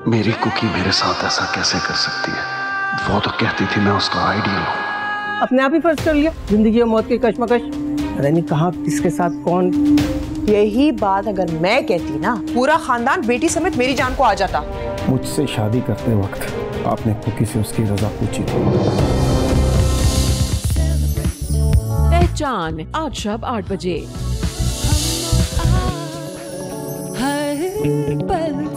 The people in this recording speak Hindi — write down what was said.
मेरी कुकी मेरे साथ ऐसा कैसे कर सकती है? वो तो कहती थी मैं उसका आइडियल हूँ। अपने आप ही फर्ज कर लिया जिंदगी और मौत की कश्मकश। पता नहीं कहाँ किसके साथ कौन। यही बात अगर मैं कहती ना, पूरा खानदान बेटी समेत मेरी जान को आ जाता। मुझसे शादी करते वक्त आपने कुकी से उसकी रजा पूछी थी। पहचान आज शाम 8 बजे।